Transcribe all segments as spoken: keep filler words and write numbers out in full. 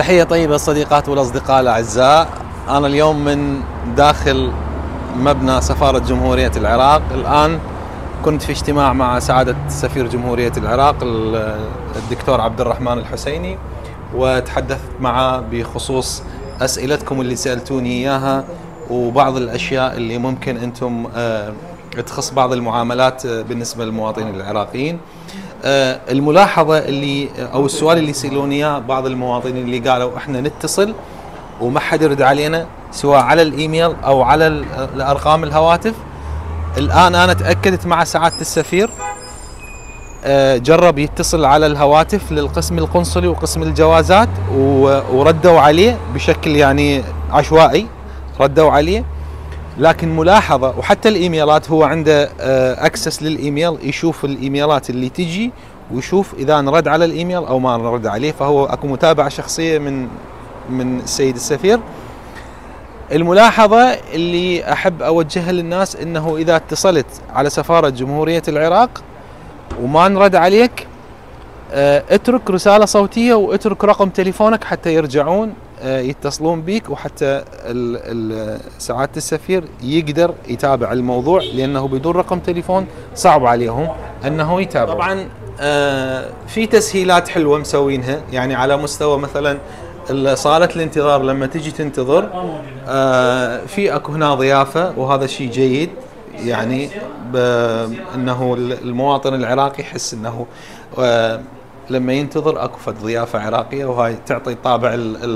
تحية طيبة الصديقات والأصدقاء الأعزاء. أنا اليوم من داخل مبنى سفارة جمهورية العراق. الآن كنت في اجتماع مع سعادة سفير جمهورية العراق الدكتور عبد الرحمن الحسيني، وتحدثت معه بخصوص أسئلتكم اللي سألتوني إياها وبعض الأشياء اللي ممكن أنتم تخص بعض المعاملات بالنسبة للمواطنين العراقيين. الملاحظة اللي أو السؤال اللي يسألوني إياه بعض المواطنين اللي قالوا إحنا نتصل وما حد يرد علينا سواء على الإيميل أو على الأرقام الهواتف. الآن أنا تأكدت مع سعادة السفير، جرب يتصل على الهواتف للقسم القنصلي وقسم الجوازات وردوا عليه بشكل يعني عشوائي، ردوا عليه. لكن ملاحظة، وحتى الإيميلات هو عنده أكسس للإيميل، يشوف الإيميلات اللي تجي ويشوف إذا نرد على الإيميل أو ما نرد عليه، فهو أكو متابعة شخصية من من السيد السفير. الملاحظة اللي أحب أوجهها للناس إنه إذا اتصلت على سفارة جمهورية العراق وما نرد عليك، اترك رسالة صوتية واترك رقم تليفونك حتى يرجعون يتصلون بيك، وحتى سعادة السفير يقدر يتابع الموضوع، لأنه بدون رقم تليفون صعب عليهم أنه يتابع. طبعا في تسهيلات حلوة مسوينها، يعني على مستوى مثلا صالة الانتظار لما تجي تنتظر في اكو هنا ضيافة، وهذا شيء جيد، يعني انه المواطن العراقي يحس انه لما ينتظر اكو فد ضيافة عراقية، وهاي تعطي طابع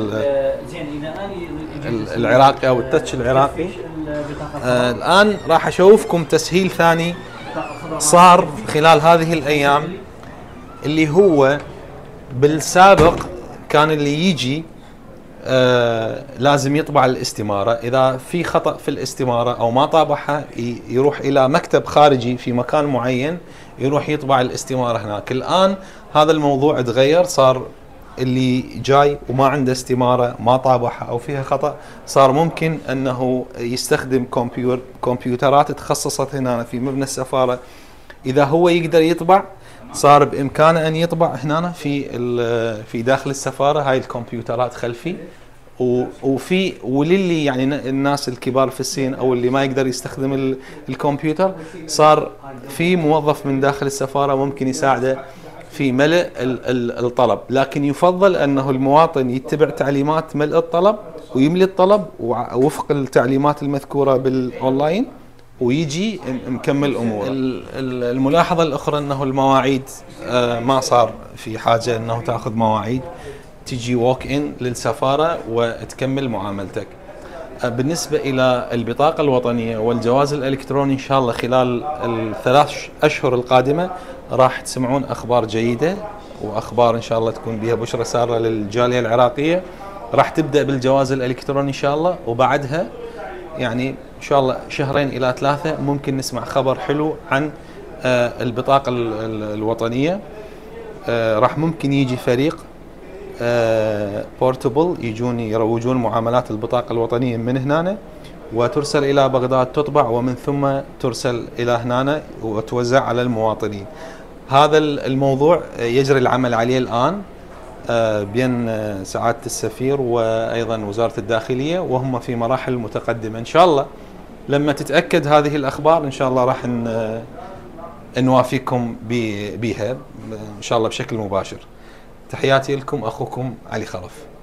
العراقي او التتش العراقي. الان راح اشوفكم تسهيل ثاني صار خلال هذه الايام، اللي هو بالسابق كان اللي يجي آه لازم يطبع الاستمارة. إذا في خطأ في الاستمارة أو ما طابعها يروح إلى مكتب خارجي في مكان معين يروح يطبع الاستمارة هناك. الآن هذا الموضوع تغير، صار اللي جاي وما عنده استمارة ما طابعها أو فيها خطأ، صار ممكن أنه يستخدم كمبيوتر كمبيوترات تخصصت هنا في مبنى السفارة. إذا هو يقدر يطبع، صار بإمكانه أن يطبع هنا في في داخل السفارة. هاي الكمبيوترات خلفي، وفي وللي يعني الناس الكبار في السن أو اللي ما يقدر يستخدم الكمبيوتر، صار في موظف من داخل السفارة ممكن يساعده في ملء الطلب. لكن يفضل أنه المواطن يتبع تعليمات ملء الطلب ويملي الطلب وفق التعليمات المذكورة بالأونلاين ويجي مكمل اموره. الملاحظه الاخرى انه المواعيد ما صار في حاجه انه تاخذ مواعيد، تجي ووك ان للسفاره وتكمل معاملتك. بالنسبه الى البطاقه الوطنيه والجواز الالكتروني، ان شاء الله خلال الثلاث اشهر القادمه راح تسمعون اخبار جيده، واخبار ان شاء الله تكون بها بشرى ساره للجاليه العراقيه. راح تبدا بالجواز الالكتروني ان شاء الله، وبعدها يعني ان شاء الله شهرين الى ثلاثه ممكن نسمع خبر حلو عن البطاقه الوطنيه. راح ممكن يجي فريق بورتبل يجون يروجون معاملات البطاقه الوطنيه من هنا، وترسل الى بغداد تطبع، ومن ثم ترسل الى هنا وتوزع على المواطنين. هذا الموضوع يجري العمل عليه الان بين سعادة السفير وأيضا وزارة الداخلية، وهم في مراحل متقدمة. إن شاء الله لما تتأكد هذه الأخبار إن شاء الله راح نوافيكم بها إن شاء الله بشكل مباشر. تحياتي لكم، أخوكم علي خلف.